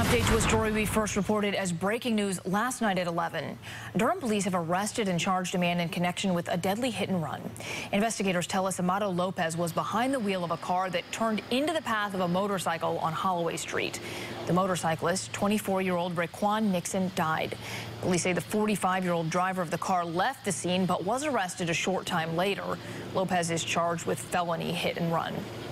Update to a story we first reported as breaking news last night at 11. Durham police have arrested and charged a man in connection with a deadly hit and run. Investigators tell us Amado Lopez was behind the wheel of a car that turned into the path of a motorcycle on Holloway Street. The motorcyclist, 24-year-old Raquan Nixon, died. Police say the 45-year-old driver of the car left the scene but was arrested a short time later. Lopez is charged with felony hit and run.